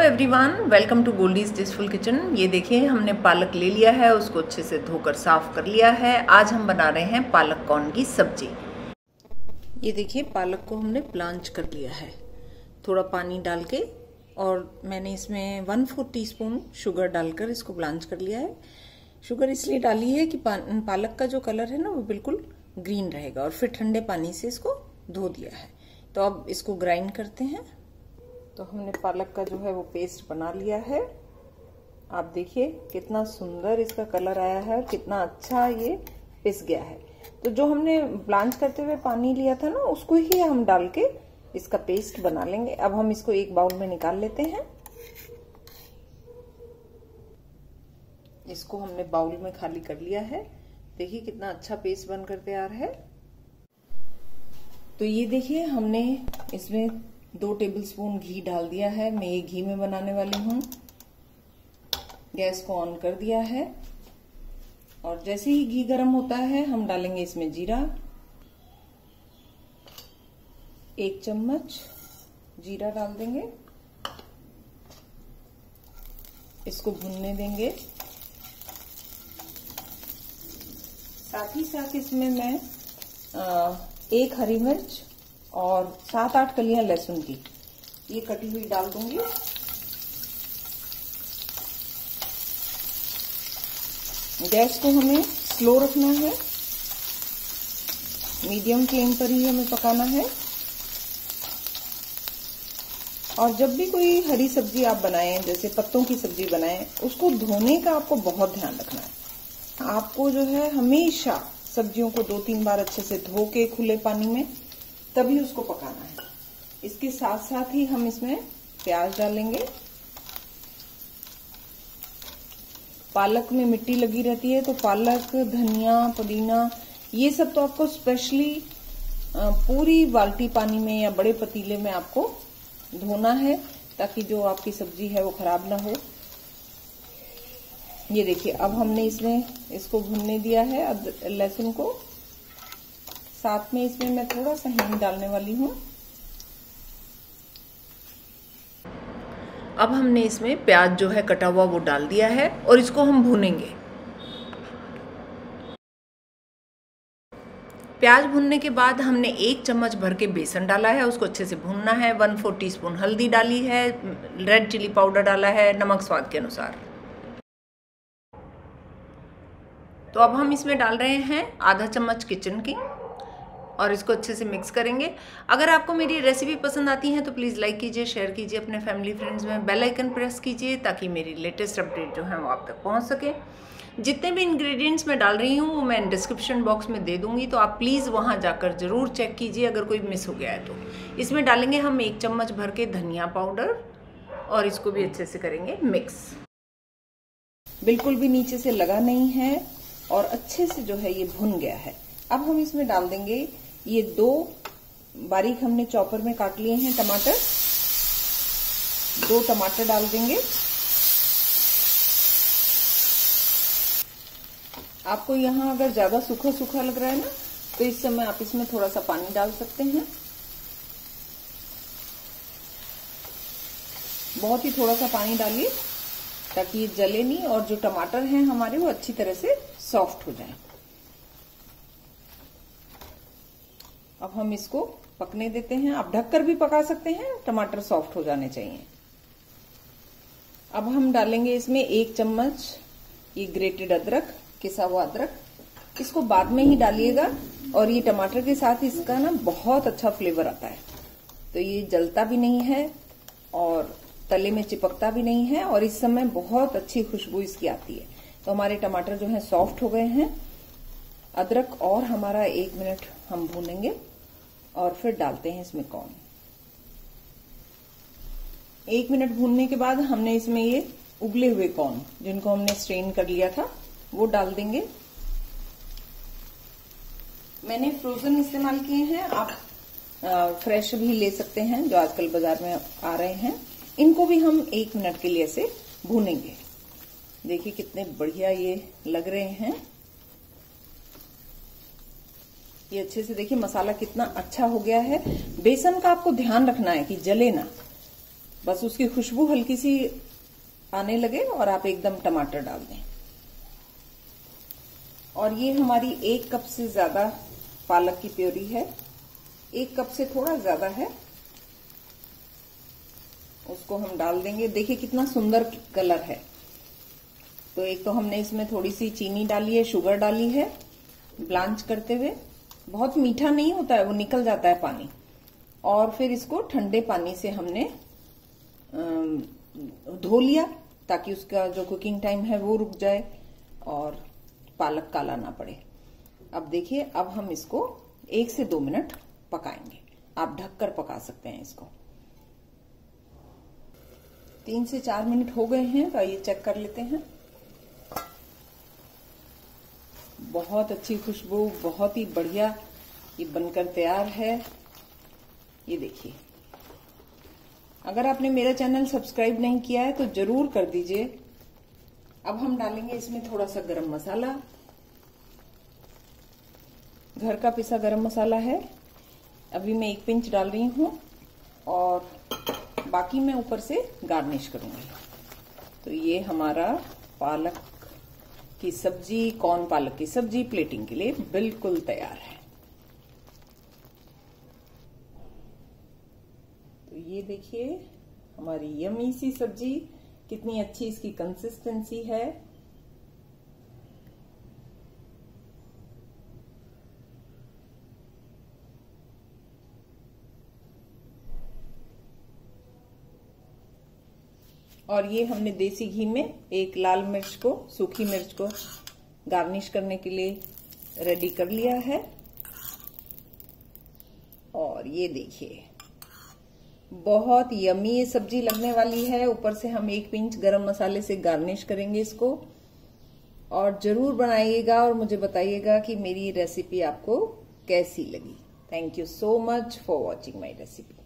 Everyone, welcome to Goldie's tasteful kitchen. ये देखिए, हमने पालक ले लिया है, उसको अच्छे से धोकर साफ कर लिया है। आज हम बना रहे हैं पालक कॉर्न की सब्जी। ये देखिए, पालक को हमने ब्लांच कर लिया है थोड़ा पानी डाल के, और मैंने इसमें 1/4 टीस्पून शुगर डालकर इसको ब्लांच कर लिया है। शुगर इसलिए डाली है कि पालक का जो कलर है ना वो बिल्कुल ग्रीन रहेगा, और फिर ठंडे पानी से इसको धो दिया है। तो अब इसको ग्राइंड करते हैं। तो हमने पालक का जो है वो पेस्ट बना लिया है। आप देखिए कितना सुंदर इसका कलर आया है, कितना अच्छा ये पिस गया है। तो जो हमने ब्लांच करते हुए पानी लिया था ना, उसको ही हम डाल के इसका पेस्ट बना लेंगे। अब हम इसको एक बाउल में निकाल लेते हैं। इसको हमने बाउल में खाली कर लिया है। देखिए कितना अच्छा पेस्ट बनकर तैयार है। तो ये देखिए, हमने इसमें 2 टेबलस्पून घी डाल दिया है। मैं ये घी में बनाने वाली हूँ। गैस को ऑन कर दिया है, और जैसे ही घी गर्म होता है हम डालेंगे इसमें जीरा। 1 चम्मच जीरा डाल देंगे। इसको भुनने देंगे। साथ ही साथ इसमें मैं 1 हरी मिर्च और 7-8 कलियां लहसुन की ये कटी हुई डाल दूंगी। गैस को हमें स्लो रखना है, मीडियम फ्लेम पर ही हमें पकाना है। और जब भी कोई हरी सब्जी आप बनाएं, जैसे पत्तों की सब्जी बनाएं, उसको धोने का आपको बहुत ध्यान रखना है। आपको जो है हमेशा सब्जियों को 2-3 बार अच्छे से धो के खुले पानी में तभी उसको पकाना है। इसके साथ साथ ही हम इसमें प्याज डालेंगे। पालक में मिट्टी लगी रहती है, तो पालक, धनिया, पुदीना ये सब तो आपको स्पेशली पूरी बाल्टी पानी में या बड़े पतीले में आपको धोना है, ताकि जो आपकी सब्जी है वो खराब ना हो। ये देखिए, अब हमने इसमें इसको भूनने दिया है लहसुन को। साथ में इसमें मैं थोड़ा सा हींग डालने वाली हूँ। अब हमने इसमें प्याज जो है कटा हुआ वो डाल दिया है, और इसको हम भूनेंगे। प्याज भूनने के बाद हमने 1 चम्मच भर के बेसन डाला है, उसको अच्छे से भूनना है। 1/4 टीस्पून हल्दी डाली है, रेड चिली पाउडर डाला है, नमक स्वाद के अनुसार। तो अब हम इसमें डाल रहे हैं आधा चम्मच किचन किंग, और इसको अच्छे से मिक्स करेंगे। अगर आपको मेरी रेसिपी पसंद आती है तो प्लीज़ लाइक कीजिए, शेयर कीजिए अपने फैमिली फ्रेंड्स में, बेल आइकन प्रेस कीजिए, ताकि मेरी लेटेस्ट अपडेट जो है वो आप तक पहुंच सके। जितने भी इंग्रेडिएंट्स मैं डाल रही हूँ वो मैं डिस्क्रिप्शन बॉक्स में दे दूंगी, तो आप प्लीज़ वहाँ जाकर ज़रूर चेक कीजिए अगर कोई मिस हो गया है तो। इसमें डालेंगे हम 1 चम्मच भर के धनिया पाउडर, और इसको भी अच्छे से करेंगे मिक्स। बिल्कुल भी नीचे से लगा नहीं है, और अच्छे से जो है ये भुन गया है। अब हम इसमें डाल देंगे ये 2 बारीक हमने चॉपर में काट लिए हैं टमाटर। 2 टमाटर डाल देंगे। आपको यहाँ अगर ज्यादा सूखा सूखा लग रहा है ना, तो इस समय आप इसमें थोड़ा सा पानी डाल सकते हैं। बहुत ही थोड़ा सा पानी डालिए, ताकि ये जले नहीं, और जो टमाटर हैं हमारे वो अच्छी तरह से सॉफ्ट हो जाए। अब हम इसको पकने देते हैं। आप ढककर भी पका सकते हैं, टमाटर सॉफ्ट हो जाने चाहिए। अब हम डालेंगे इसमें 1 चम्मच ये ग्रेटेड अदरक, किसा हुआ अदरक। इसको बाद में ही डालिएगा, और ये टमाटर के साथ इसका ना बहुत अच्छा फ्लेवर आता है। तो ये जलता भी नहीं है और तले में चिपकता भी नहीं है, और इस समय बहुत अच्छी खुशबू इसकी आती है। तो हमारे टमाटर जो है सॉफ्ट हो गए हैं। अदरक और हमारा 1 मिनट हम भूनेंगे, और फिर डालते हैं इसमें कॉर्न। 1 मिनट भूनने के बाद हमने इसमें ये उबले हुए कॉर्न, जिनको हमने स्ट्रेन कर लिया था, वो डाल देंगे। मैंने फ्रोजन इस्तेमाल किए हैं, आप फ्रेश भी ले सकते हैं, जो आजकल बाजार में आ रहे हैं। इनको भी हम 1 मिनट के लिए ऐसे भूनेंगे। देखिए कितने बढ़िया ये लग रहे हैं। ये अच्छे से देखिए मसाला कितना अच्छा हो गया है। बेसन का आपको ध्यान रखना है कि जले ना। बस उसकी खुशबू हल्की सी आने लगे और आप एकदम टमाटर डाल दें। और ये हमारी 1 कप से ज्यादा पालक की प्योरी है, 1 कप से थोड़ा ज्यादा है, उसको हम डाल देंगे। देखिए कितना सुंदर कलर है। तो एक तो हमने इसमें थोड़ी सी चीनी डाली है, शुगर डाली है ब्लांच करते हुए। बहुत मीठा नहीं होता है, वो निकल जाता है पानी। और फिर इसको ठंडे पानी से हमने धो लिया ताकि उसका जो कुकिंग टाइम है वो रुक जाए और पालक काला ना पड़े। अब देखिए, अब हम इसको 1 से 2 मिनट पकाएंगे। आप ढककर पका सकते हैं इसको। 3 से 4 मिनट हो गए हैं, तो आइए चेक कर लेते हैं। बहुत अच्छी खुशबू, बहुत ही बढ़िया ये बनकर तैयार है। ये देखिए, अगर आपने मेरा चैनल सब्सक्राइब नहीं किया है तो जरूर कर दीजिए। अब हम डालेंगे इसमें थोड़ा सा गरम मसाला, घर का पिसा गरम मसाला है। अभी मैं 1 पिंच डाल रही हूं और बाकी मैं ऊपर से गार्निश करूंगी। तो ये हमारा पालक की सब्जी, कॉर्न पालक की सब्जी प्लेटिंग के लिए बिल्कुल तैयार है। तो ये देखिए हमारी यमी सी सब्जी, कितनी अच्छी इसकी कंसिस्टेंसी है। और ये हमने देसी घी में एक लाल मिर्च को, सूखी मिर्च को गार्निश करने के लिए रेडी कर लिया है। और ये देखिए बहुत यमी ये सब्जी लगने वाली है। ऊपर से हम 1 पिंच गरम मसाले से गार्निश करेंगे इसको। और जरूर बनाइएगा और मुझे बताइएगा कि मेरी रेसिपी आपको कैसी लगी। Thank you so much for watching my recipe.